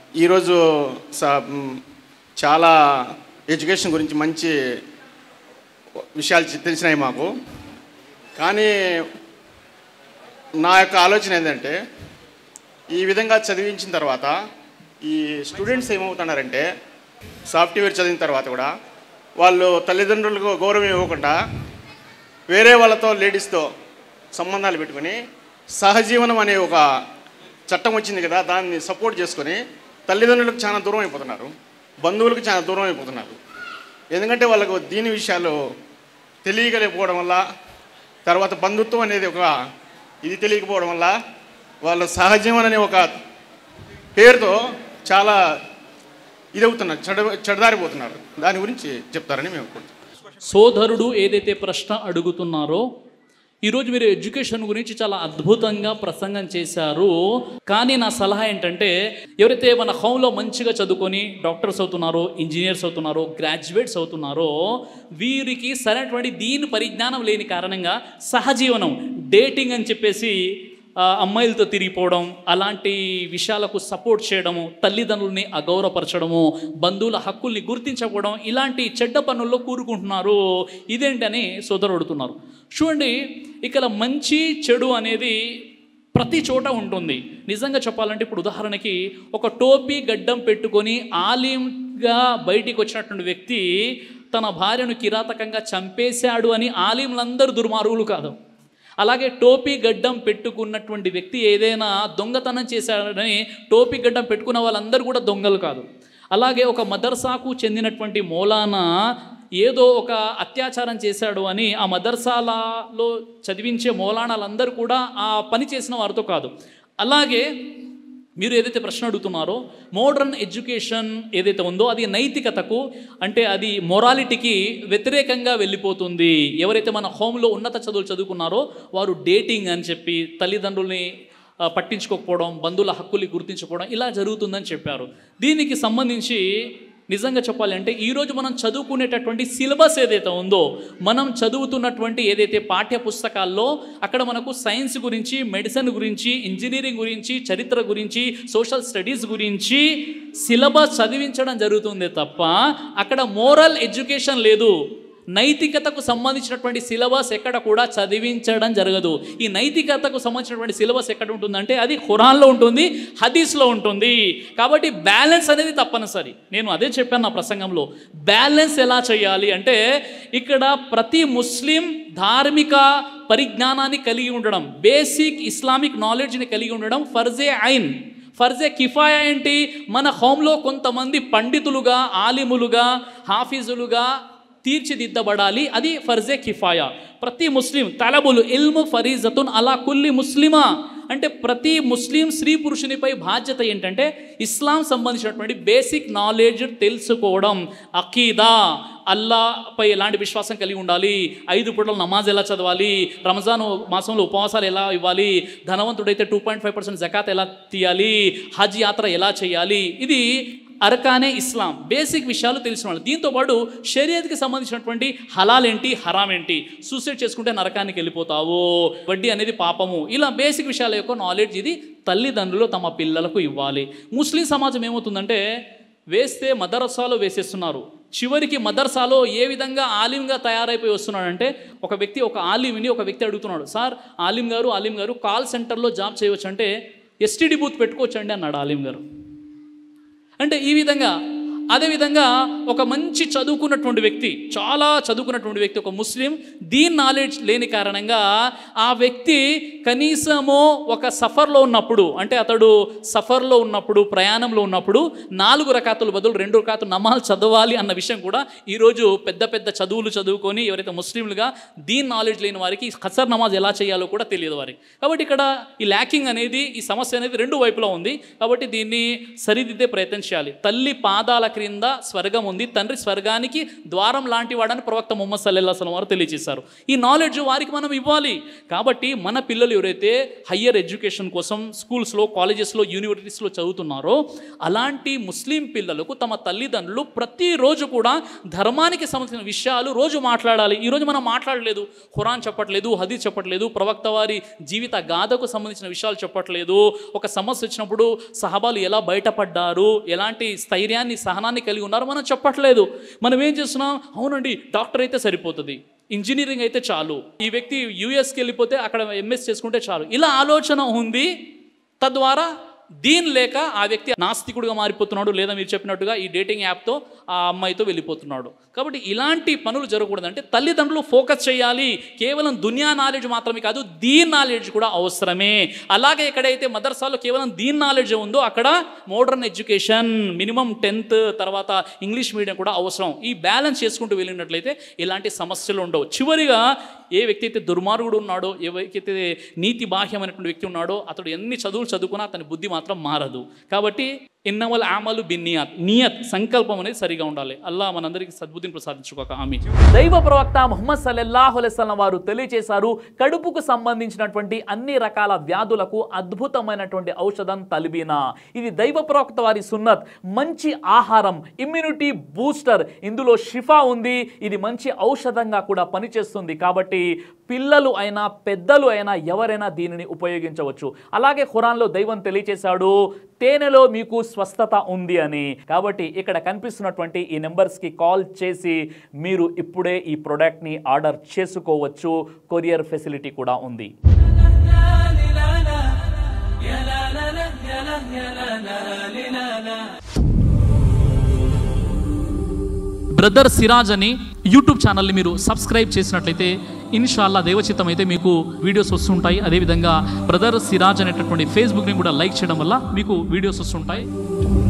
ఈరోజు చాలా ఎడ్యుకేషన్ గురించి మంచి విషయాలు తెలిసినాయి మాకు. కానీ నా యొక్క ఆలోచన ఏంటంటే, ఈ విధంగా చదివించిన తర్వాత ఈ స్టూడెంట్స్ ఏమవుతున్నారంటే, సాఫ్ట్వేర్ చదివిన తర్వాత కూడా వాళ్ళు తల్లిదండ్రులకు గౌరవం ఇవ్వకుండా వేరే వాళ్ళతో లేడీస్తో సంబంధాలు పెట్టుకొని సహజీవనం అనే ఒక చట్టం వచ్చింది కదా, దాన్ని సపోర్ట్ చేసుకొని తల్లిదండ్రులకు చాలా దూరం అయిపోతున్నారు, బంధువులకు చాలా దూరం అయిపోతున్నారు. ఎందుకంటే వాళ్ళకు దీని విషయాలు తెలియకపోవడం వల్ల, తర్వాత బంధుత్వం అనేది ఒక ఇది తెలియకపోవడం వల్ల వాళ్ళ సహజీవనం అనే ఒక పేరుతో చాలా ఇదవుతున్నారు, చెడదారిపోతున్నారు. దాని గురించి చెప్తారని మేము అనుకుంటున్నాం. సోదరుడు ఏదైతే ప్రశ్న అడుగుతున్నారో, ఈరోజు మీరు ఎడ్యుకేషన్ గురించి చాలా అద్భుతంగా ప్రసంగం చేశారు. కానీ నా సలహా ఏంటంటే, ఎవరైతే మన హోంలో మంచిగా చదువుకొని డాక్టర్స్ అవుతున్నారో, ఇంజనీర్స్ అవుతున్నారో, గ్రాడ్యుయేట్స్ అవుతున్నారో, వీరికి సరైనటువంటి దీని పరిజ్ఞానం లేని కారణంగా సహజీవనం, డేటింగ్ అని చెప్పేసి అమ్మాయిలతో తిరిగిపోవడం, అలాంటి విషయాలకు సపోర్ట్ చేయడము, తల్లిదండ్రుల్ని అగౌరవపరచడము, బంధువుల హక్కుల్ని గుర్తించకపోవడం, ఇలాంటి చెడ్డ పనుల్లో కూరుకుంటున్నారు. ఇదేంటని సోదరు అడుగుతున్నారు. చూడండి, ఇక్కడ మంచి చెడు అనేది ప్రతి చోట ఉంటుంది. నిజంగా చెప్పాలంటే, ఇప్పుడు ఉదాహరణకి ఒక టోపీ గడ్డం పెట్టుకొని ఆలింగా బయటికి వచ్చినటువంటి వ్యక్తి తన భార్యను కిరాతకంగా చంపేశాడు అని ఆలింలందరూ దుర్మార్గులు కాదు. అలాగే టోపీ గడ్డం పెట్టుకున్నటువంటి వ్యక్తి ఏదైనా దొంగతనం చేశాడని టోపీ గడ్డం పెట్టుకున్న వాళ్ళందరూ కూడా దొంగలు కాదు. అలాగే ఒక మదర్సాకు చెందినటువంటి మౌలానా ఏదో ఒక అత్యాచారం చేశాడు అని ఆ మదర్సాలలో చదివించే మౌలానాలందరూ కూడా ఆ పని చేసిన వారితో కాదు. అలాగే మీరు ఏదైతే ప్రశ్న అడుగుతున్నారో, మోడర్న్ ఎడ్యుకేషన్ ఏదైతే ఉందో అది నైతికతకు, అంటే అది మొరాలిటీకి వ్యతిరేకంగా వెళ్ళిపోతుంది. ఎవరైతే మన హోంలో ఉన్నత చదువులు చదువుకున్నారో వారు డేటింగ్ అని చెప్పి తల్లిదండ్రుల్ని పట్టించుకోకపోవడం, బంధువుల హక్కుల్ని గుర్తించకపోవడం ఇలా జరుగుతుందని చెప్పారు. దీనికి సంబంధించి నిజంగా చెప్పాలి అంటే, ఈరోజు మనం చదువుకునేటటువంటి సిలబస్ ఏదైతే ఉందో, మనం చదువుతున్నటువంటి ఏదైతే పాఠ్య పుస్తకాల్లో అక్కడ మనకు సైన్స్ గురించి, మెడిసిన్ గురించి, ఇంజనీరింగ్ గురించి, చరిత్ర గురించి, సోషల్ స్టడీస్ గురించి సిలబస్ చదివించడం జరుగుతుంది తప్ప అక్కడ మోరల్ ఎడ్యుకేషన్ లేదు. నైతికతకు సంబంధించినటువంటి సిలబస్ ఎక్కడ కూడా చదివించడం జరగదు. ఈ నైతికతకు సంబంధించినటువంటి సిలబస్ ఎక్కడ ఉంటుందంటే అది ఖురాన్లో ఉంటుంది, హదీస్లో ఉంటుంది. కాబట్టి బ్యాలెన్స్ అనేది తప్పనిసరి. నేను అదే చెప్పాను నా ప్రసంగంలో. బ్యాలెన్స్ ఎలా చేయాలి అంటే, ఇక్కడ ప్రతి ముస్లిం ధార్మిక పరిజ్ఞానాన్ని కలిగి ఉండడం, బేసిక్ ఇస్లామిక్ నాలెడ్జ్ని కలిగి ఉండడం ఫర్జే ఐన్. ఫర్జే కిఫాయా ఏంటి? మన హోంలో కొంతమంది పండితులుగా, ఆలిములుగా, హాఫీజులుగా తీర్చిదిద్దబడాలి. అది ఫర్జే కిఫాయా. ప్రతి ముస్లిం తలబులు ఇల్ము ఫరీజతున్ అలా కుల్లి ముస్లిమా అంటే ప్రతి ముస్లిం స్త్రీ పురుషునిపై బాధ్యత ఏంటంటే ఇస్లాం సంబంధించినటువంటి బేసిక్ నాలెడ్జ్ తెలుసుకోవడం. అకీదా, అల్లాపై ఎలాంటి విశ్వాసం కలిగి ఉండాలి, 5 పూటల నమాజ్ ఎలా చదవాలి, రంజాన్ మాసంలో ఉపవాసాలు ఎలా ఇవ్వాలి, ధనవంతుడైతే 2.5% జకాత్ ఎలా తీయాలి, హజ్ యాత్ర ఎలా చేయాలి, ఇది అర్కానే ఇస్లాం, బేసిక్ విషయాలు తెలిసిన వాళ్ళు. దీంతోపాటు షరియత్కి సంబంధించినటువంటి హలాల్ ఏంటి, హరామ్ ఏంటి, సూసైడ్ చేసుకుంటే నరకానికి వెళ్ళిపోతావు, వడ్డీ అనేది పాపము, ఇలా బేసిక్ విషయాల యొక్క నాలెడ్జ్ ఇది తల్లిదండ్రులు తమ పిల్లలకు ఇవ్వాలి. ముస్లిం సమాజం ఏమవుతుందంటే, వేస్తే మదర్సాలో వేసేస్తున్నారు. చివరికి మదర్సాలో ఏ విధంగా ఆలింగా తయారైపోయి వస్తున్నాడంటే, ఒక వ్యక్తి ఒక ఆలింని ఒక వ్యక్తి అడుగుతున్నాడు, సార్ ఆలిం గారు కాల్ సెంటర్లో జాబ్ చేయవచ్చు అంటే ఎస్టీడీ బూత్ పెట్టుకోవచ్చండి అన్నాడు ఆలిం గారు. అంటే ఈ విధంగా, అదేవిధంగా ఒక మంచి చదువుకున్నటువంటి వ్యక్తి, చాలా చదువుకున్నటువంటి వ్యక్తి, ఒక ముస్లిం, దీన్ నాలెడ్జ్ లేని కారణంగా ఆ వ్యక్తి కనీసము ఒక సఫర్లో ఉన్నప్పుడు, అంటే అతడు సఫర్లో ఉన్నప్పుడు, ప్రయాణంలో ఉన్నప్పుడు 4 రకాతుల బదులు 2 రకాతులు నమాజ్ చదవాలి అన్న విషయం కూడా ఈరోజు పెద్ద పెద్ద చదువులు చదువుకొని ఎవరైతే ముస్లింలుగా దీన్ నాలెడ్జ్ లేని వారికి ఖసర్ నమాజ్ ఎలా చేయాలో కూడా తెలియదు వారికి. కాబట్టి ఇక్కడ ఈ ల్యాకింగ్ అనేది, ఈ సమస్య అనేది 2 వైపులా ఉంది. కాబట్టి దీన్ని సరిదిద్దే ప్రయత్నం చేయాలి. తల్లి పాదాల క్రింద స్వర్గం ఉంది, తండ్రి స్వర్గానికి ద్వారం లాంటి వాడని ప్రవక్త ముహమ్మద్ సల్లల్లాహు అలైహి వసల్లం వారు తెలియజేశారు. ఈ నాలెడ్జ్ వారికి మనం ఇవ్వాలి. కాబట్టి మన పిల్లలు ఎవరైతే హయ్యర్ ఎడ్యుకేషన్ కోసం స్కూల్స్లో, కాలేజెస్లో, యూనివర్సిటీస్లో చదువుతున్నారో అలాంటి ముస్లిం పిల్లలకు తమ తల్లిదండ్రులు ప్రతిరోజు కూడా ధర్మానికి సంబంధించిన విషయాలు రోజు మాట్లాడాలి. ఈరోజు మనం మాట్లాడలేదు, ఖురాన్ చెప్పట్లేదు, హదీస్ చెప్పట్లేదు, ప్రవక్త వారి జీవిత గాథకు సంబంధించిన విషయాలు చెప్పట్లేదు. ఒక సమస్య వచ్చినప్పుడు సహబాలు ఎలా బయటపడ్డారు, ఎలాంటి స్థైర్యాన్ని, సహనాన్ని కలిగి ఉన్నారో మనం చెప్పట్లేదు. మనం ఏం చేస్తున్నాం, అవునండి డాక్టర్ అయితే సరిపోతుంది, ఇంజనీరింగ్ అయితే చాలు, ఈ వ్యక్తి యూఎస్కి వెళ్ళిపోతే అక్కడ ఎంఎస్ చేసుకుంటే చాలు, ఇలా ఆలోచన ఉంది. తద్వారా దీని లేక ఆ వ్యక్తి నాస్తికుడిగా మారిపోతున్నాడు, లేదా మీరు చెప్పినట్టుగా ఈ డేటింగ్ యాప్తో ఆ అమ్మాయితో వెళ్ళిపోతున్నాడు. కాబట్టి ఇలాంటి పనులు జరగకూడదంటే తల్లిదండ్రులు ఫోకస్ చేయాలి. కేవలం దునియా నాలెడ్జ్ మాత్రమే కాదు, దీన్ నాలెడ్జ్ కూడా అవసరమే. అలాగే ఎక్కడైతే మదర్సాలో కేవలం దీన్ నాలెడ్జ్ ఉందో అక్కడ మోడర్న్ ఎడ్యుకేషన్, మినిమం 10th తర్వాత ఇంగ్లీష్ మీడియం కూడా అవసరం. ఈ బ్యాలెన్స్ చేసుకుంటూ వెళ్ళినట్లయితే ఇలాంటి సమస్యలు ఉండవు. చివరిగా ఏ వ్యక్తి అయితే దుర్మార్గుడు ఉన్నాడో, ఏ వ్యక్తి అయితే నీతి బాహ్యమైనటువంటి వ్యక్తి ఉన్నాడో అతడు ఎన్ని చదువులు చదువుకున్నా అతని బుద్ధి మాత్రం మారదు. కాబట్టి ఇన్నవల్ ఆమలు బిన్నియాత్, నియత్ సంకల్పం అనేది సరిగా ఉండాలి. అల్లా మనందరికీ సద్బుద్ధిని ప్రసాదించుకోక ఆమీన్. దైవ ప్రవక్త ముహమ్మద్ సల్లల్లాహు అలైహి వసల్లం వారు తెలియజేశారు, కడుపుకు సంబంధించినటువంటి అన్ని రకాల వ్యాధులకు అద్భుతమైనటువంటి ఔషధం తల్బీనా. ఇది దైవ ప్రవక్త వారి సున్నత్. మంచి ఆహారం, ఇమ్యూనిటీ బూస్టర్, ఇందులో షిఫా ఉంది. ఇది మంచి ఔషధంగా కూడా పనిచేస్తుంది. కాబట్టి పిల్లలు అయినా పెద్దలు అయినా ఎవరైనా దీనిని ఉపయోగించవచ్చు. అలాగే ఖురాన్లో దైవం తెలియజేశాడు, తేనెలో మీకు స్వస్థత ఉంది అని. కాబట్టి ఇక్కడ కనిపిస్తున్నటువంటి ఈ నెంబర్స్కి కాల్ చేసి మీరు ఇప్పుడే ఈ ప్రోడక్ట్ని ఆర్డర్ చేసుకోవచ్చు. కొరియర్ ఫెసిలిటీ కూడా ఉంది. బ్రదర్ సిరాజ్ అని యూట్యూబ్ ఛానల్ని మీరు సబ్స్క్రైబ్ చేసినట్లయితే ఇన్షాల్లా దేవచిత్తం అయితే మీకు వీడియోస్ వస్తుంటాయి. అదేవిధంగా బ్రదర్ సిరాజ్ అనేటటువంటి ఫేస్బుక్ని కూడా లైక్ చేయడం వల్ల మీకు వీడియోస్ వస్తుంటాయి.